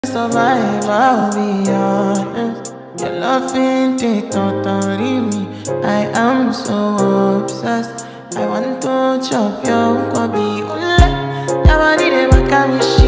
Survive, I'll be honest. Your loving it totally me. I am so obsessed. I want to chop your kwabi. Ule, your body they make me